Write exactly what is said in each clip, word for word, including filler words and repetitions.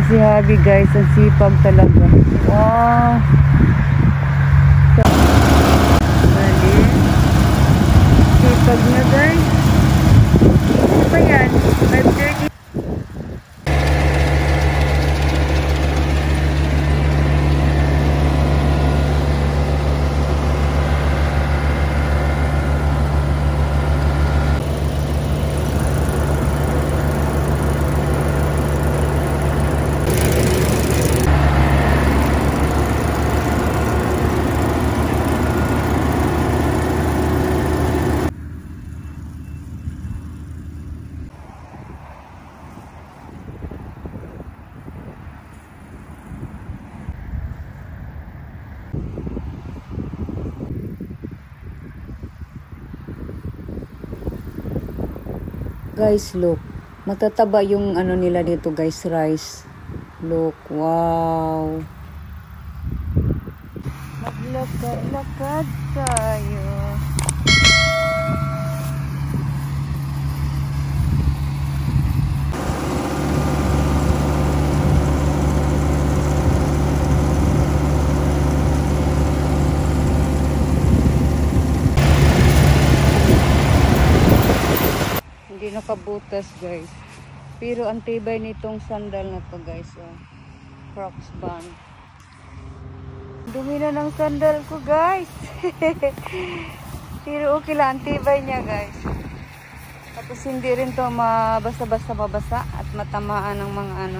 si Habi guys, ang sipag talaga. Wow. Bali. Sipag niya guys. Ano ba yan? five thirty. Guys, look. Matataba yung ano nila dito, guys, rice. Look, wow. Maglakad-lakad tayo. Hindi nakabutas guys, pero ang tibay nitong sandal na to guys. Oh. Crocs band. Dumi na ng sandal ko guys. Pero okay lang, ang tibay niya guys. Tapos hindi rin to mabasa-basa mabasa at matamaan ng mga ano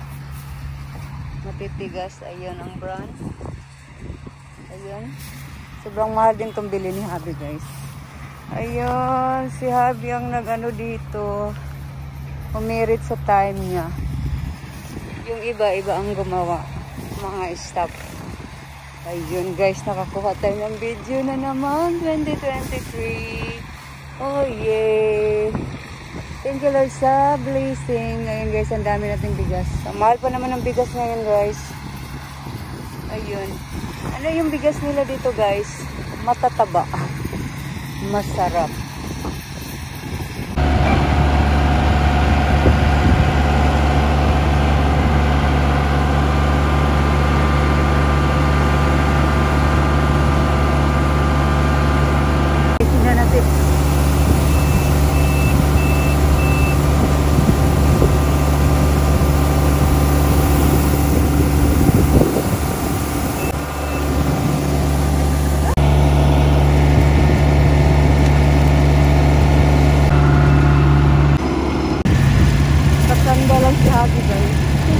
matitigas. Ayun ang brand. Ayun, sobrang mahal din itong bili ni Habi guys. Ayun, si Habi ang nag-ano dito. Umirit sa time niya. Yung iba, iba ang gumawa. Mga staff. Ayun guys, nakakuha tayo ng video na naman. twenty twenty-three. Oh yay. Thank you Lord sa blessing. Ngayon guys, ang dami nating bigas. Ang mahal pa naman ng bigas ngayon guys. Ayun. Ano yung bigas nila dito guys? Matataba. Masarap. Tingnan natin. Habi guys.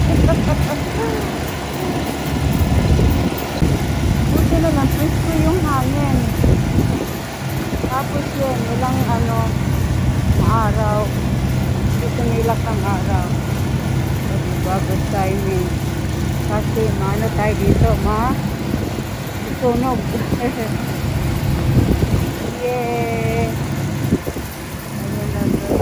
Buti na lang, presko yung hangin. Tapos yun, walang ano, maaraw. Hindi tumilak ang araw. So, diba, good timing. Kasi, maano tayo dito, ma? Sunog. Yeah! Ayun lang guys.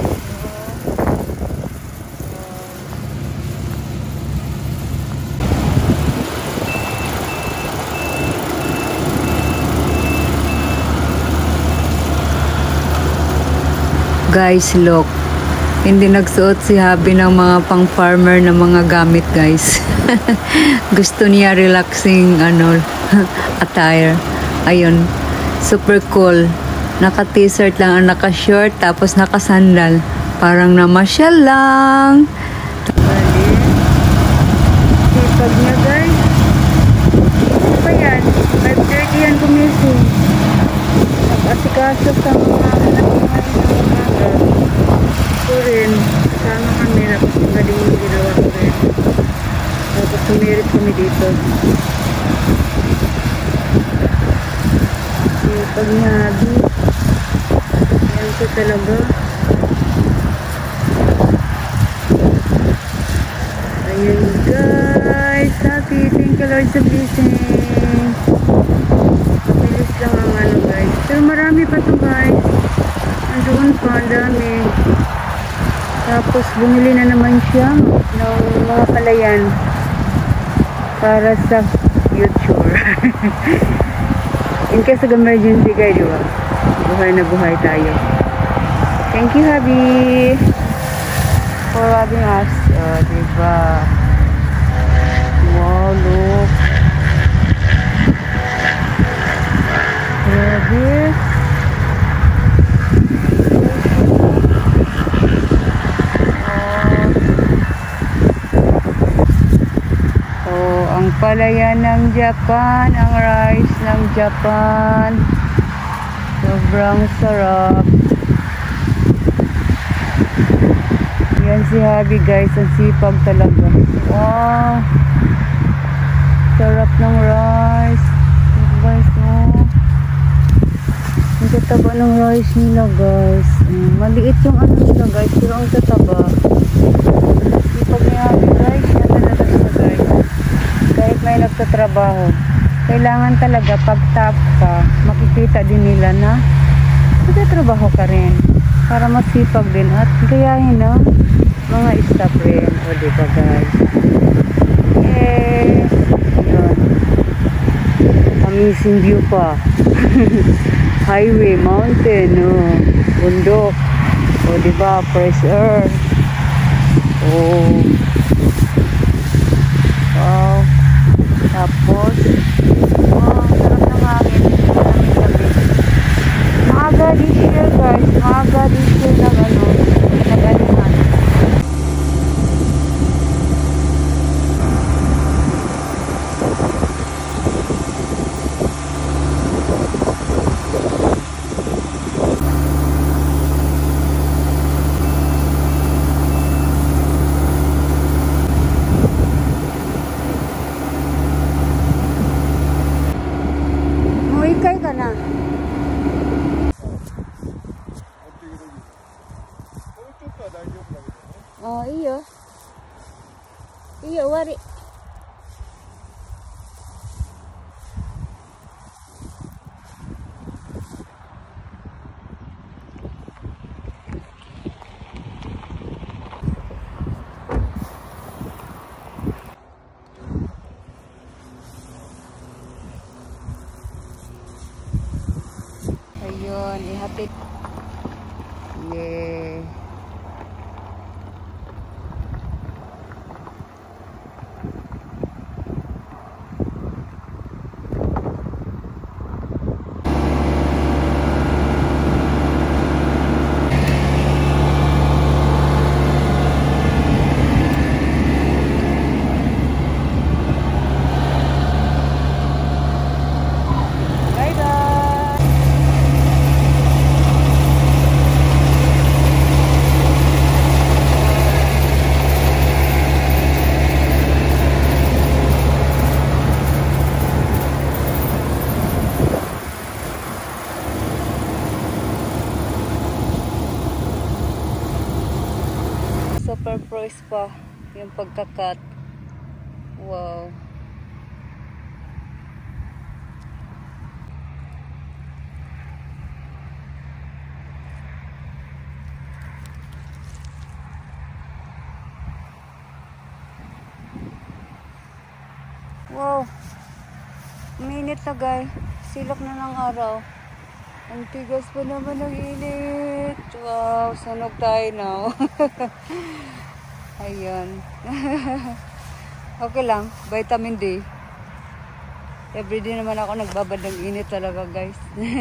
Guys, look. Hindi nagsuot si Habi ng mga pang-farmer na mga gamit, guys. Gusto niya relaxing ano attire. Ayun. Super cool. Naka-t-shirt lang, naka-short, tapos naka-sandal. Parang namasyal lang. Sipag niya, guys. Ano ba yan? five thirty yan gumising. Nag-asikaso sa mga anak ko rin, kasama kami, tapos magaling yung ginawa ko rin. Tapos sumirit kami dito. Sipag ni Habi. Ayan ko talaga. Ayun guys, happy, thank you Lord sa blessing. Bilis lang ang ano guys. Pero marami pa to guys. Andoon pa, ang dami. Tapos bumili na naman siya ng mga palayan para sa future. In case of emergency guys, diba? Buhay na buhay tayo. Thank you Habi for having us. Oh, diba? palayan ng Japan, ang rice ng Japan. Sobrang sarap. Yan si Habi guys, ang sipag talaga. Wow! Sarap ng rice. Guys, oh. Ang tataba ng rice nila guys. Mm, maliit yung ano nila guys, pero ang tataba. Sipag ni Habi guys, yan talaga siya guys. Kahit may nagtatrabaho, kailangan talaga pag top ka, makikita din nila na nagtatrabaho ka rin. Para masipag din at gayahin ng mga staff rin. O diba guys? Yay! Yun. Amazing view pa. Highway, mountain, oh. Bundok. O diba? Fresh air. Oh. Wow. Tapos, wow, sarap ng hangin. Maaga din siya guys. Maaga din siya ng ano, nag-alihan. Muikay ka na. Oh, iyo. Iyo, wari. Ayun, ihatid. Yeah. Super price pa yung pagkakat. Wow. Wow. Minit na guys. Silok na ng araw. Ang tigas pa naman ng init. Wow, sunog tayo now. Ayan. Okay lang, vitamin D. Everyday naman ako nagbabad ng init talaga guys.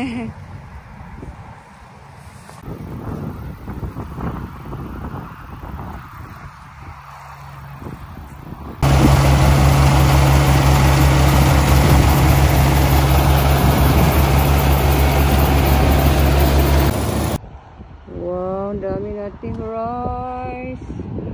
Wow, dami nating rice.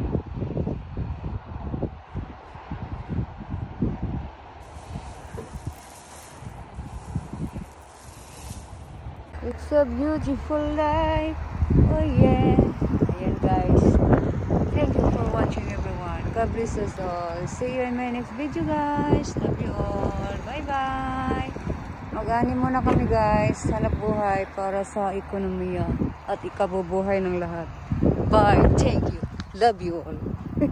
It's a beautiful life. Oh yeah. Ayan guys. Thank you for watching everyone. God bless us all. See you in my next video guys. Love you all. Bye bye. Mag-ani muna kami guys. Hanap buhay para sa ekonomiya at ikabubuhay ng lahat. Bye. Thank you. Love you all.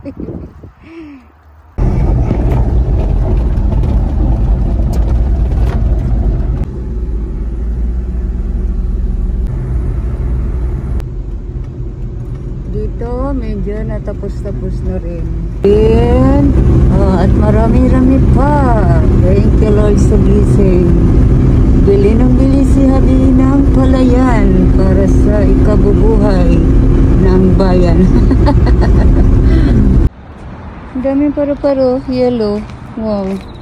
Dito, medyo natapos-tapos na rin. Then, uh, at marami-rami pa. Thank you Lord sa blessing. Bili ng bili si Habi ng palayan para sa ikabubuhay ng bayan. Ang daming paro-paro, yellow. Wow.